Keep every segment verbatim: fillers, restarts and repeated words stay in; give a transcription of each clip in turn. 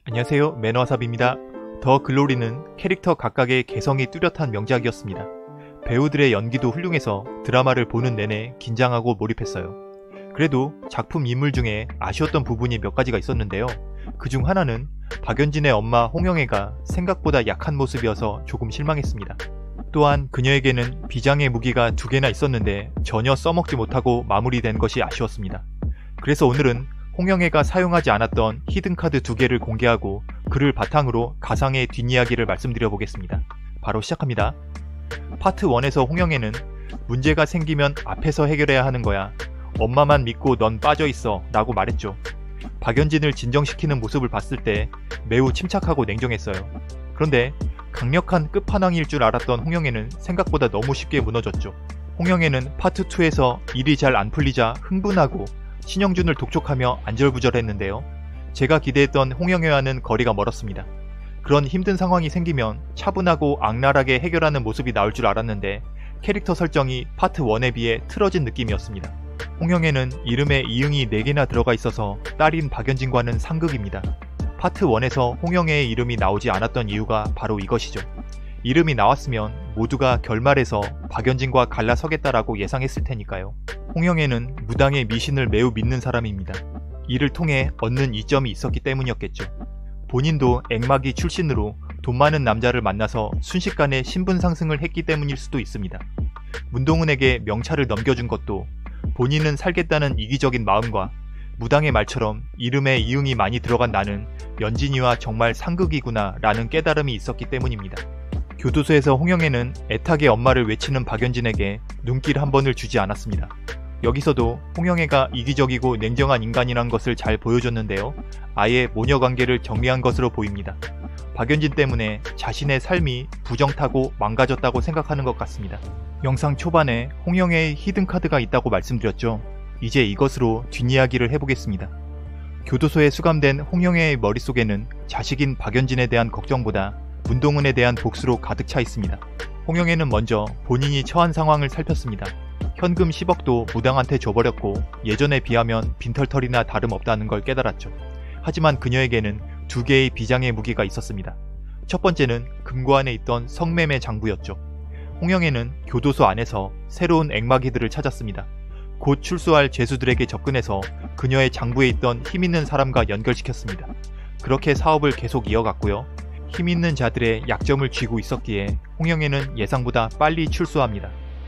안녕하세요, 매너와삽입니다. 더 글로리는 캐릭터 각각의 개성이 뚜렷한 명작이었습니다. 배우들의 연기도 훌륭해서 드라마를 보는 내내 긴장하고 몰입했어요. 그래도 작품 인물 중에 아쉬웠던 부분이 몇 가지가 있었는데요. 그중 하나는 박연진의 엄마 홍영애가 생각보다 약한 모습이어서 조금 실망했습니다. 또한 그녀에게는 비장의 무기가 두 개나 있었는데 전혀 써먹지 못하고 마무리된 것이 아쉬웠습니다. 그래서 오늘은 홍영애가 사용하지 않았던 히든카드 두 개를 공개하고 그를 바탕으로 가상의 뒷이야기를 말씀드려 보겠습니다. 바로 시작합니다. 파트 일에서 홍영애는 문제가 생기면 앞에서 해결해야 하는 거야. 엄마만 믿고 넌 빠져있어 라고 말했죠. 박연진을 진정시키는 모습을 봤을 때 매우 침착하고 냉정했어요. 그런데 강력한 끝판왕일 줄 알았던 홍영애는 생각보다 너무 쉽게 무너졌죠. 홍영애는 파트 이에서 일이 잘 안 풀리자 흥분하고 신영준을 독촉하며 안절부절했는데요. 제가 기대했던 홍영애와는 거리가 멀었습니다. 그런 힘든 상황이 생기면 차분하고 악랄하게 해결하는 모습이 나올 줄 알았는데 캐릭터 설정이 파트 일에 비해 틀어진 느낌이었습니다. 홍영애는 이름에 이응이 네 개나 들어가 있어서 딸인 박연진과는 상극입니다. 파트 일에서 홍영애의 이름이 나오지 않았던 이유가 바로 이것이죠. 이름이 나왔으면 모두가 결말에서 박연진과 갈라서겠다라고 예상했을 테니까요. 홍영애는 무당의 미신을 매우 믿는 사람입니다. 이를 통해 얻는 이점이 있었기 때문이었겠죠. 본인도 액마기 출신으로 돈 많은 남자를 만나서 순식간에 신분 상승을 했기 때문일 수도 있습니다. 문동은에게 명찰을 넘겨준 것도 본인은 살겠다는 이기적인 마음과 무당의 말처럼 이름에 이응이 많이 들어간 나는 연진이와 정말 상극이구나 라는 깨달음이 있었기 때문입니다. 교도소에서 홍영애는 애타게 엄마를 외치는 박연진에게 눈길 한 번을 주지 않았습니다. 여기서도 홍영애가 이기적이고 냉정한 인간이란 것을 잘 보여줬는데요. 아예 모녀관계를 정리한 것으로 보입니다. 박연진 때문에 자신의 삶이 부정타고 망가졌다고 생각하는 것 같습니다. 영상 초반에 홍영애의 히든카드가 있다고 말씀드렸죠. 이제 이것으로 뒷이야기를 해보겠습니다. 교도소에 수감된 홍영애의 머릿속에는 자식인 박연진에 대한 걱정보다 문동은에 대한 복수로 가득 차 있습니다. 홍영애는 먼저 본인이 처한 상황을 살폈습니다. 현금 십억도 무당한테 줘버렸고 예전에 비하면 빈털털이나 다름없다는 걸 깨달았죠. 하지만 그녀에게는 두 개의 비장의 무기가 있었습니다. 첫 번째는 금고안에 있던 성매매 장부였죠. 홍영애는 교도소 안에서 새로운 액마기들을 찾았습니다. 곧 출소할 죄수들에게 접근해서 그녀의 장부에 있던 힘있는 사람과 연결시켰습니다. 그렇게 사업을 계속 이어갔고요. 힘있는 자들의 약점을 쥐고 있었기에 홍영애는 예상보다 빨리 출소합니다.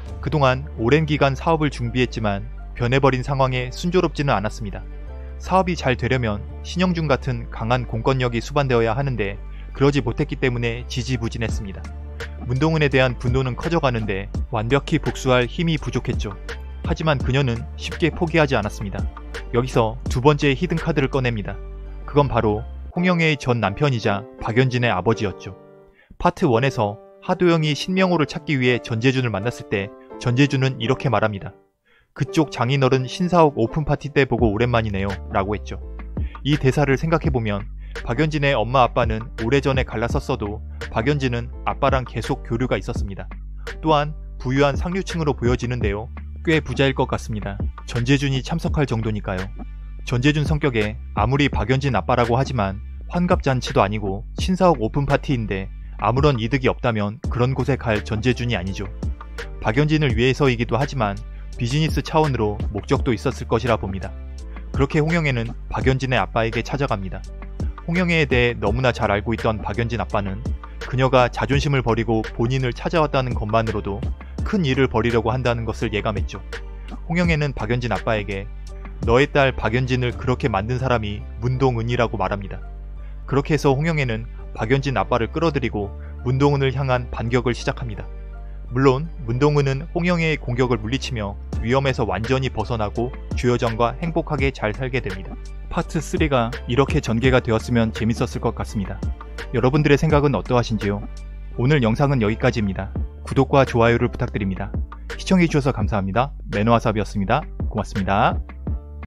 그동안 오랜 기간 사업을 준비했지만 변해버린 상황에 순조롭지는 않았습니다. 사업이 잘 되려면 신영준 같은 강한 공권력이 수반되어야 하는데 그러지 못했기 때문에 지지부진했습니다. 문동은에 대한 분노는 커져가는데 완벽히 복수할 힘이 부족했죠. 하지만 그녀는 쉽게 포기하지 않았습니다. 여기서 두 번째 히든카드를 꺼냅니다. 그건 바로 홍영애의 전 남편이자 박연진의 아버지였죠. 파트 일에서 하도영이 신명호를 찾기 위해 전재준을 만났을 때 전재준은 이렇게 말합니다. 그쪽 장인어른 신사옥 오픈파티 때 보고 오랜만이네요 라고 했죠. 이 대사를 생각해보면 박연진의 엄마 아빠는 오래전에 갈라섰어도 박연진은 아빠랑 계속 교류가 있었습니다. 또한 부유한 상류층으로 보여지는데요. 꽤 부자일 것 같습니다. 전재준이 참석할 정도니까요. 전재준 성격에 아무리 박연진 아빠라고 하지만 환갑잔치도 아니고 신사옥 오픈파티인데 아무런 이득이 없다면 그런 곳에 갈 전재준이 아니죠. 박연진을 위해서이기도 하지만 비즈니스 차원으로 목적도 있었을 것이라 봅니다. 그렇게 홍영애는 박연진의 아빠에게 찾아갑니다. 홍영애에 대해 너무나 잘 알고 있던 박연진 아빠는 그녀가 자존심을 버리고 본인을 찾아왔다는 것만으로도 큰 일을 벌이려고 한다는 것을 예감했죠. 홍영애는 박연진 아빠에게 너의 딸 박연진을 그렇게 만든 사람이 문동은이라고 말합니다. 그렇게 해서 홍영애는 박연진 아빠를 끌어들이고 문동은을 향한 반격을 시작합니다. 물론 문동은은 홍영애의 공격을 물리치며 위험에서 완전히 벗어나고 주여정과 행복하게 잘 살게 됩니다. 파트 삼가 이렇게 전개가 되었으면 재밌었을 것 같습니다. 여러분들의 생각은 어떠하신지요? 오늘 영상은 여기까지입니다. 구독과 좋아요를 부탁드립니다. 시청해주셔서 감사합니다. 매너와삽이었습니다. 고맙습니다.